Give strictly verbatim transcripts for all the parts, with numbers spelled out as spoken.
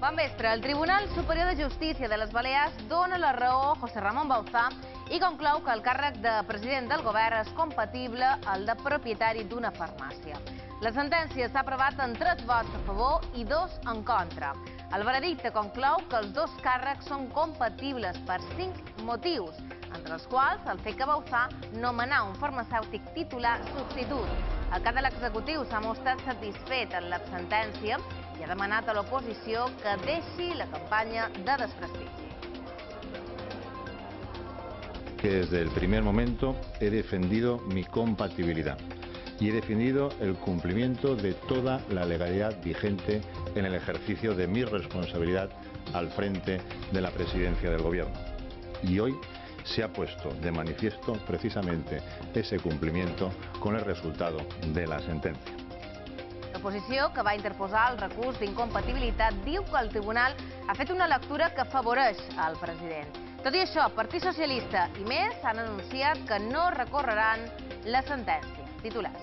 Bon vespre. El Tribunal Superior de Justícia de les Balears dona la raó a José Ramón Bauzá i conclou que el càrrec de president del govern és compatible al de propietari d'una farmàcia. La sentència s'ha aprovat en tres vots a favor i dos en contra. El veredicte conclou que els dos càrrecs són compatibles per cinc motius, entre els quals el fet que Bauzá nomenà un farmacèutic titular substitut. El cap de l'executiu s'ha mostrat satisfet en la sentència i ha demanat a l'oposició que deixi la campanya de desprestigi. Que desde el primer momento he defendido mi compatibilidad y he defendido el cumplimiento de toda la legalidad vigente en el ejercicio de mi responsabilidad al frente de la presidencia del Gobierno. Y hoy se ha puesto de manifiesto precisamente ese cumplimiento con el resultado de la sentencia. L'oposició, que va interposar el recurs d'incompatibilitat, diu que el tribunal ha fet una lectura que afavoreix al president. Tot i això, Partit Socialista i Més han anunciat que no recorreran la sentència. Titulars.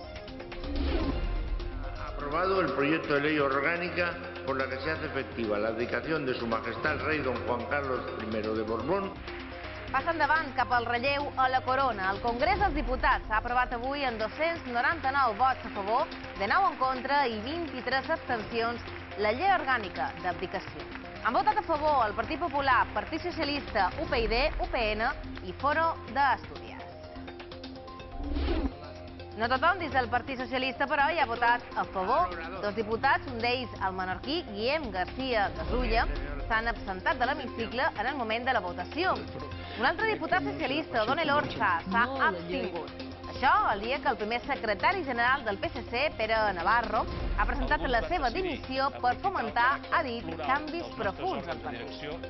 Aprobado el proyecto de ley orgánica por la que se hace efectiva la abdicación de Su Majestad el Rey Don Juan Carlos primero de Borbón. Passa endavant cap al relleu a la corona. El Congrés dels Diputats ha aprovat avui en dos-cents noranta-nou vots a favor, dinou en contra i vint-i-tres abstencions la llei orgànica d'abdicació. Han votat a favor el Partit Popular, Partit Socialista, U P y D, U P N i Foro d'Astúries. No tothom dins del Partit Socialista, però, hi ha votat a favor. Dos diputats, un d'ells el menorquí Guillem García Gasulla, s'han absentat de l'hemicicle en el moment de la votació. Un altre diputat socialista, Donel Orza, s'ha abstingut. Això el dia que el primer secretari general del P S C, Pere Navarro, ha presentat la seva dimissió per fomentar, ha dit, canvis profunds al partit.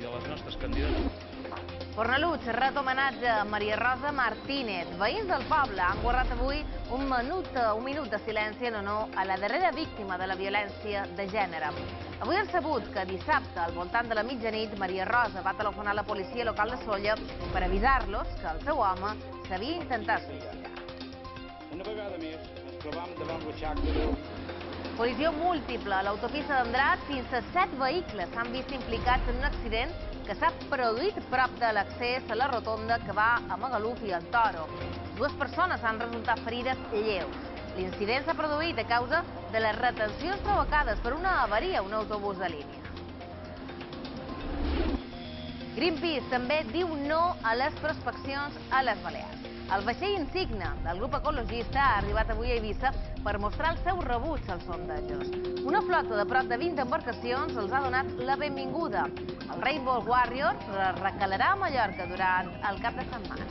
Fornalutx ret homenatge a Maria Rosa Martínez. Veïns del poble han guardat avui un minut, un minut de silenci en honor a la darrera víctima de la violència de gènere. Avui han sabut que dissabte, al voltant de la mitjanit, Maria Rosa va telefonar a la policia local de Sóller per avisar-los que el seu home s'havia intentat suïcidar. Una vegada més ens trobam davant l'oixac de Déu. Col·lisió múltiple a l'autopista d'Andrat. Fins a set vehicles s'han vist implicats en un accident que s'ha produït prop de l'accés a la rotonda que va a Magaluf i el Toro. Dues persones han resultat ferides lleus. L'incident s'ha produït a causa de les retencions provocades per una avaria a un autobús de línia. Greenpeace també diu no a les prospeccions a les Balears. El vaixell insigne del grup ecologista ha arribat avui a Eivissa per mostrar el seu rebuig als sondejos. Una flota de prop de vint embarcacions els ha donat la benvinguda. El Rainbow Warrior recalarà a Mallorca durant el cap de setmana.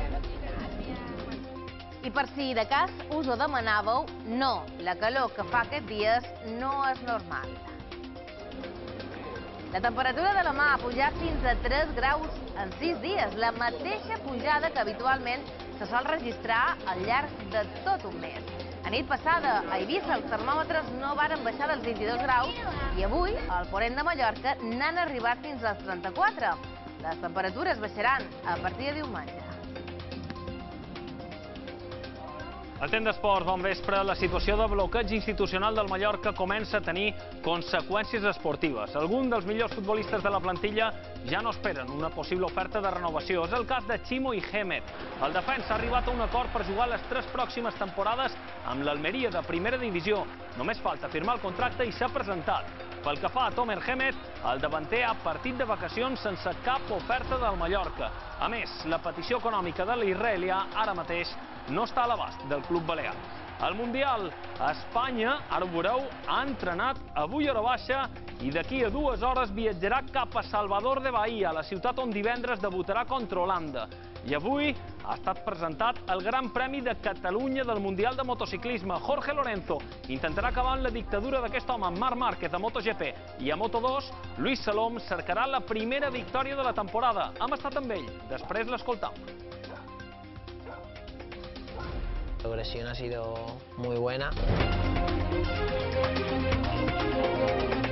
I per si de cas us ho demanàveu, no, la calor que fa aquests dies no és normal. La temperatura de la mà ha pujat fins a tres graus en sis dies, la mateixa pujada que habitualment se sol registrar al llarg de tot un mes. La nit passada a Eivissa els termòmetres no varen baixar dels vint-i-dos graus i avui al Ponent de Mallorca n'han arribat fins als trenta-quatre. Les temperatures baixaran a partir de diumenge. Atent d'esports, bon vespre. La situació de bloqueig institucional del Mallorca comença a tenir conseqüències esportives. Alguns dels millors futbolistes de la plantilla ja no esperen una possible oferta de renovació. És el cas de Chimo i Gémez. El defensa ha arribat a un acord per jugar les tres pròximes temporades amb l'Almeria de primera divisió. Només falta firmar el contracte i s'ha presentat. Pel que fa a Tomer Gémez, el davanter ha partit de vacacions sense cap oferta del Mallorca. A més, la petició econòmica de l'israelià ara mateix no està a l'abast del club balear. Al Mundial, a Espanya, ara ho veureu, ha entrenat avui a hora baixa i d'aquí a dues hores viatjarà cap a Salvador de Bahia, la ciutat on divendres debutarà contra Holanda. I avui ha estat presentat el Gran Premi de Catalunya del Mundial de Motociclisme. Jorge Lorenzo intentarà acabar amb la dictadura d'aquest home, Marc Márquez, a MotoGP. I a Moto dos, Luis Salom cercarà la primera victòria de la temporada. Hem estat amb ell. Després l'escoltam. La progresión ha sido muy buena.